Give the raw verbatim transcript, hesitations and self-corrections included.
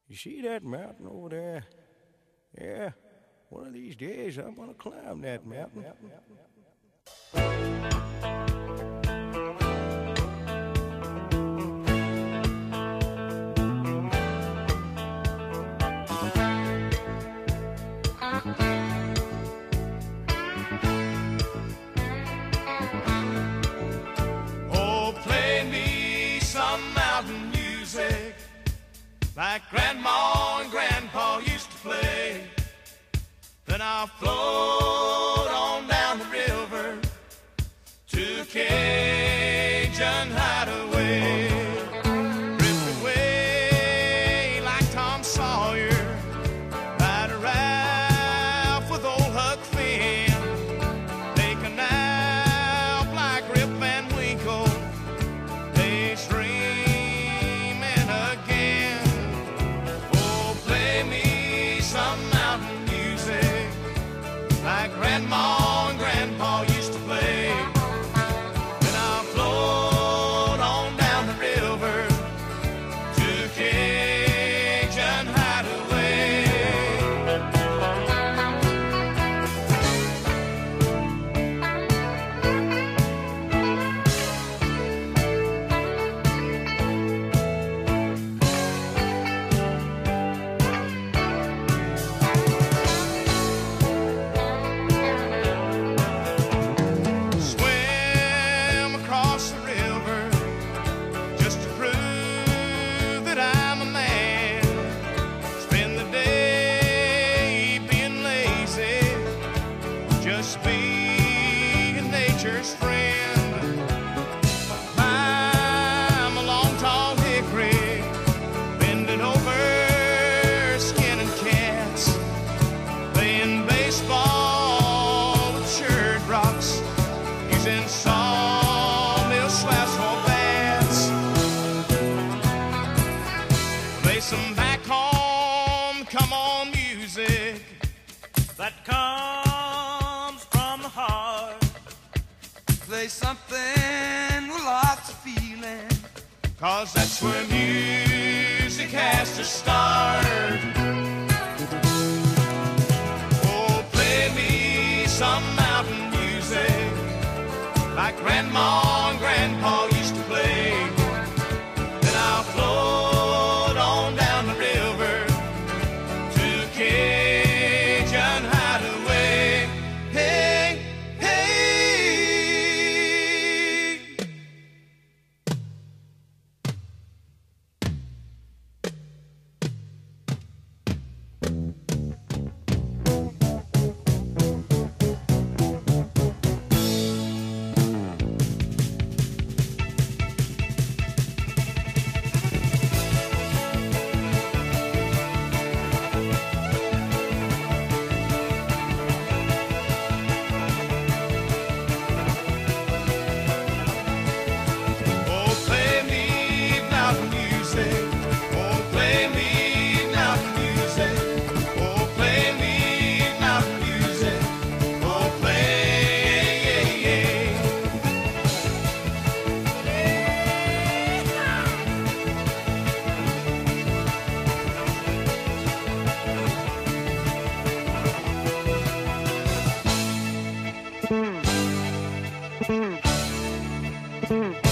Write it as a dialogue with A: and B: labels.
A: You see that mountain over there? Yeah, one of these days I'm gonna climb that mountain.
B: Oh, play me some mountain music like Grandma and Grandpa used to play. Then I'll float on down the river to a Cajun hideaway. Drift away like Tom Sawyer, ride a raft with old Huck Finn. Take a nap like Rip Van Winkle, daydreaming again. Oh, play me some mountain music like Grandma and Grandpa used to play. Then I'll float on down the river to Cajun hideaway. Swim across the river just to prove that I'm a man. Spend the day being lazy, just being nature's friend. Climb a long tall hickory, bending over, skinning cats, playing baseball with shirt rocks, using sawmill slash or bats. Play some back home, come on music that comes from the heart. Play something with lots of feeling, 'cause that's where music has to start. Oh, play me some mountain music like Grandma and Grandpa used to play. Then I'll float on down the river to Cajun hideaway. Hey, hey. Oh, play me mountain music. Oh, play me mountain music. Oh, play me mountain music. Oh, play.
C: Mm.